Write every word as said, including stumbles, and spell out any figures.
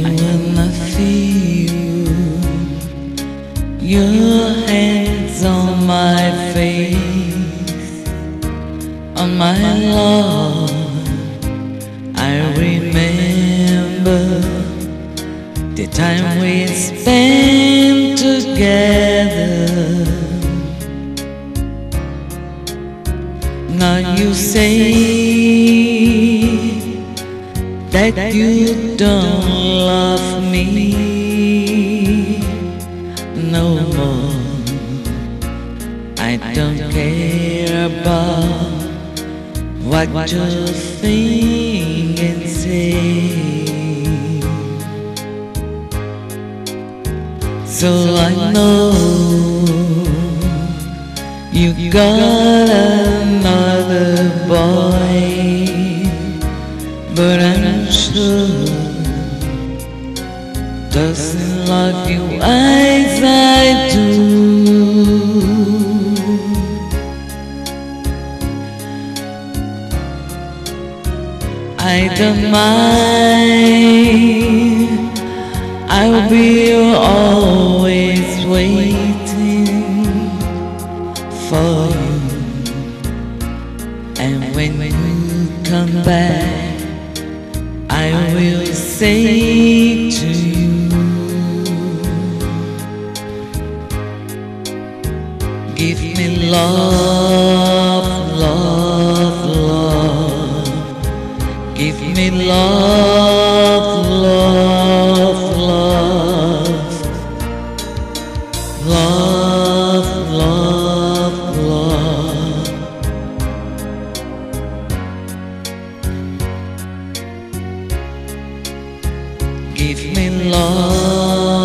wanna feel your hands on my face, on my love. I remember the time we spent together. Now you say that you don't love me no more. I don't care about what you think and say. So I know you got another boy, but I'm sure doesn't love you as I do. I don't mind, I'll be always waiting for you. And when you come back, I will say to you, give me love, love, love. Give me love, love, love. Love, love, love. Give me love.